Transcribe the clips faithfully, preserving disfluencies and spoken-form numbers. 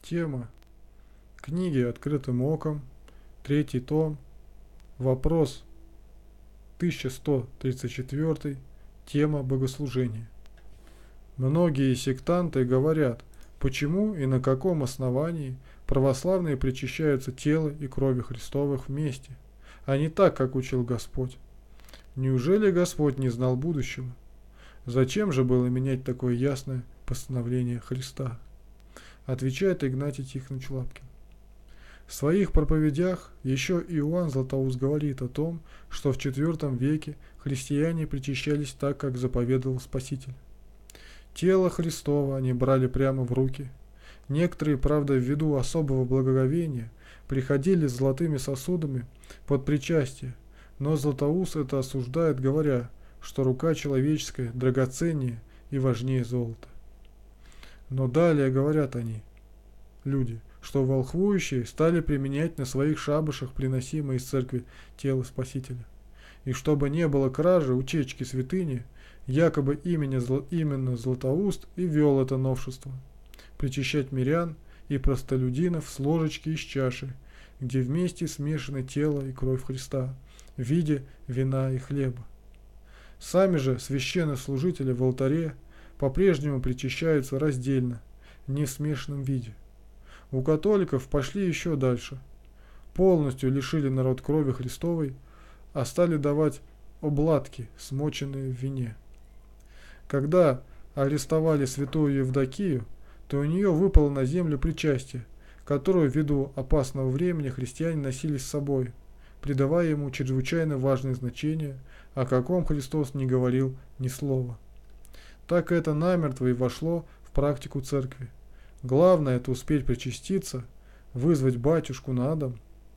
Тема книги «Открытым оком», третий том, вопрос тысяча сто тридцать четыре, тема богослужения. Многие сектанты говорят, почему и на каком основании православные причащаются тела и крови Христовых вместе, а не так, как учил Господь. Неужели Господь не знал будущего? Зачем же было менять такое ясное постановление Христа? Отвечает Игнатий Тихонович Лапкин. В своих проповедях еще Иоанн Златоуст говорит о том, что в четвёртом веке христиане причащались так, как заповедовал Спаситель. Тело Христово они брали прямо в руки. Некоторые, правда, ввиду особого благоговения, приходили с золотыми сосудами под причастие, но Златоуст это осуждает, говоря, что рука человеческая драгоценнее и важнее золота. Но далее говорят они, люди, что волхвующие стали применять на своих шабашах приносимое из церкви тело Спасителя. И чтобы не было кражи, утечки святыни, якобы именно, именно Златоуст и ввел это новшество – причащать мирян и простолюдинов с ложечки и с чаши, где вместе смешаны тело и кровь Христа в виде вина и хлеба. Сами же священнослужители в алтаре по-прежнему причащаются раздельно, не в смешанном виде. У католиков пошли еще дальше. Полностью лишили народ крови Христовой, а стали давать обладки, смоченные в вине. Когда арестовали святую Евдокию, то у нее выпало на землю причастие, которое ввиду опасного времени христиане носили с собой, придавая ему чрезвычайно важное значение, о каком Христос не говорил ни слова. Так это намертво и вошло в практику церкви. Главное – это успеть причаститься, вызвать батюшку на дом.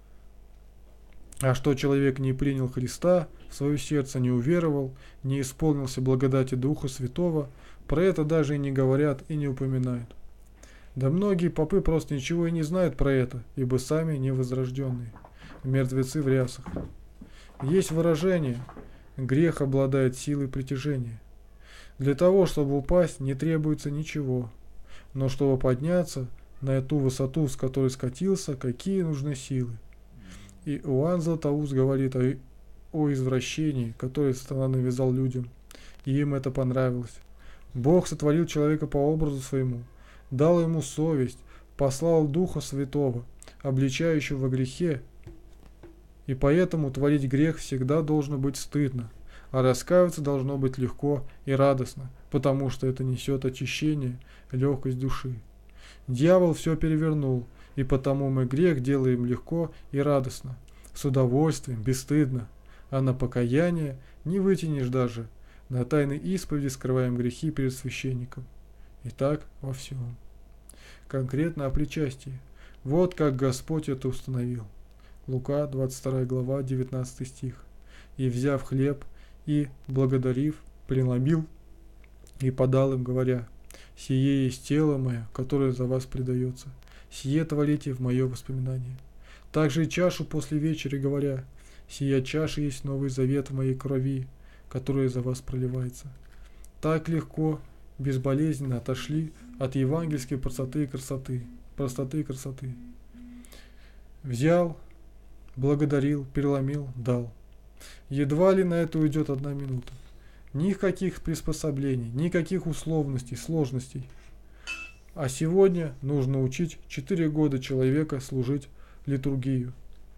А что человек не принял Христа в свое сердце, не уверовал, не исполнился благодати Духа Святого, про это даже и не говорят и не упоминают. Да многие попы просто ничего и не знают про это, ибо сами невозрожденные, мертвецы в рясах. Есть выражение «грех обладает силой притяжения». Для того, чтобы упасть, не требуется ничего, но чтобы подняться на ту высоту, с которой скатился, какие нужны силы. И Иоанн Златоуст говорит о, о извращении, которое сатана навязал людям, и им это понравилось. Бог сотворил человека по образу своему, дал ему совесть, послал Духа Святого, обличающего во грехе, и поэтому творить грех всегда должно быть стыдно, а раскаиваться должно быть легко и радостно, потому что это несет очищение, легкость души. Дьявол все перевернул, и потому мы грех делаем легко и радостно, с удовольствием, бесстыдно, а на покаяние не вытянешь даже, на тайной исповеди скрываем грехи перед священником. И так во всем. Конкретно о причастии. Вот как Господь это установил. Лука, двадцать вторая глава, девятнадцатый стих. И взяв хлеб, и, благодарив, преломил и подал им, говоря, «Сие есть тело мое, которое за вас предается. Сие творите в мое воспоминание». Также и чашу после вечери, говоря, «Сия чаша есть новый завет в моей крови, которая за вас проливается». Так легко, безболезненно отошли от евангельской простоты и красоты, простоты и красоты. Взял, благодарил, переломил, дал. Едва ли на это уйдет одна минута. Никаких приспособлений, никаких условностей, сложностей. А сегодня нужно учить четыре года человека служить литургию.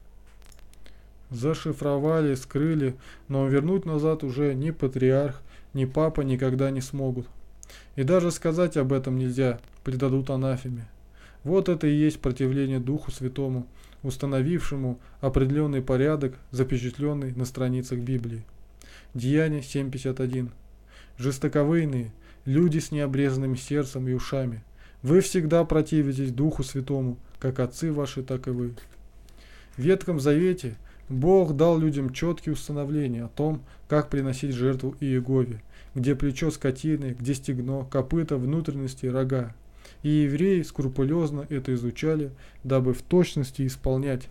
Зашифровали, скрыли, но вернуть назад уже ни патриарх, ни папа никогда не смогут. И даже сказать об этом нельзя, предадут анафеме. Вот это и есть противление Духу Святому, установившему определенный порядок, запечатленный на страницах Библии. Деяния семь пятьдесят один. Жестоковыйные, люди с необрезанным сердцем и ушами, вы всегда противитесь Духу Святому, как отцы ваши, так и вы. В Ветхом Завете Бог дал людям четкие установления о том, как приносить жертву Иегове, где плечо скотины, где стегно, копыта, внутренности, рога. И евреи скрупулезно это изучали, дабы в точности исполнять.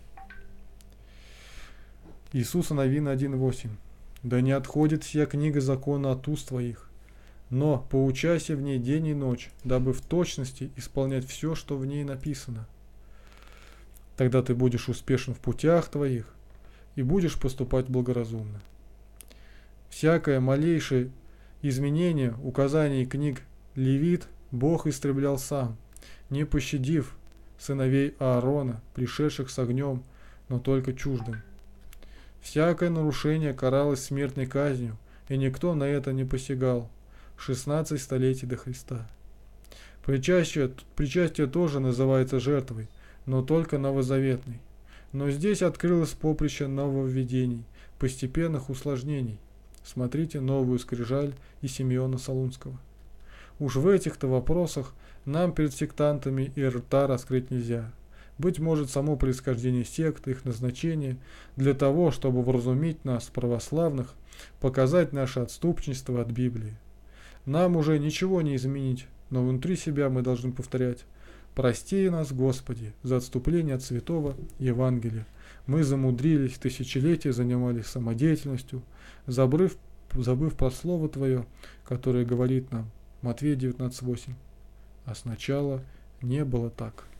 Иисуса Навина один восемь. «Да не отходит сия книга закона от уст твоих, но поучайся в ней день и ночь, дабы в точности исполнять все, что в ней написано. Тогда ты будешь успешен в путях твоих и будешь поступать благоразумно. Всякое малейшее изменение указаний книг Левит Бог истреблял сам, не пощадив сыновей Аарона, пришедших с огнем, но только чуждым. Всякое нарушение каралось смертной казнью, и никто на это не посягал. шестнадцать столетий до Христа. Причастие, причастие тоже называется жертвой, но только новозаветной. Но здесь открылось поприще нововведений, постепенных усложнений. Смотрите новую скрижаль и Симеона Солунского. Уж в этих-то вопросах нам перед сектантами и рта раскрыть нельзя. Быть может, само происхождение сект, их назначение, для того, чтобы вразумить нас, православных, показать наше отступничество от Библии. Нам уже ничего не изменить, но внутри себя мы должны повторять: «Прости нас, Господи, за отступление от святого Евангелия. Мы замудрились, тысячелетия занимались самодеятельностью, забыв, забыв про Слово Твое, которое говорит нам, Матвея девятнадцать восемь. А сначала не было так».